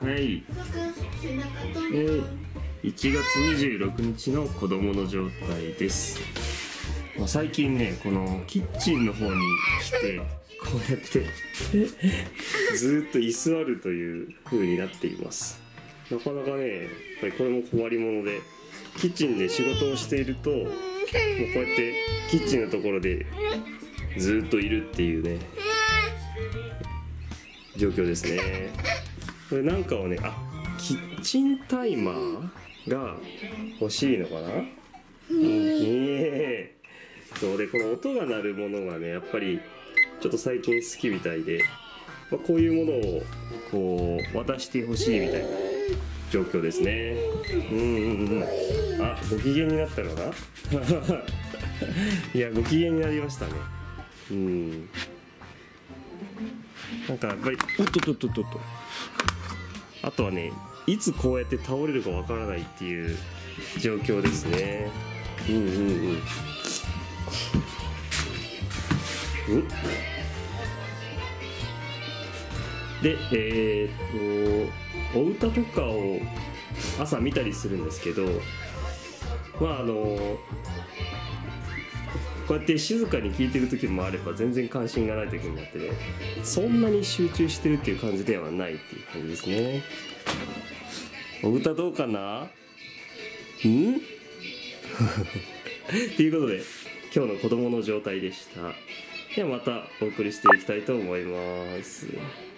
はい、1月26日の子供の状態です。最近ね、このキッチンの方に来てこうやってずーっと居座るという風になっています。なかなかね、やっぱりこれも困りもので、キッチンで仕事をしているともうこうやってキッチンのところでずーっといるっていうね状況ですね。これなんかをね、キッチンタイマーが欲しいのかな。そうで、この音が鳴るものがね、やっぱりちょっと最近好きみたいで、こういうものをこう渡してほしいみたいな状況ですね。ご機嫌になったのかないや、ご機嫌になりましたね。なんかやっぱりあとはね、いつこうやって倒れるかわからないっていう状況ですね。で、お歌とかを朝見たりするんですけど、こうやって静かに聴いてる時もあれば全然関心がない時もあってね、そんなに集中してるっていう感じではないっていう感じですね。お歌どうかなっていうことで、今日の子供の状態でした。ではまたお送りしていきたいと思います。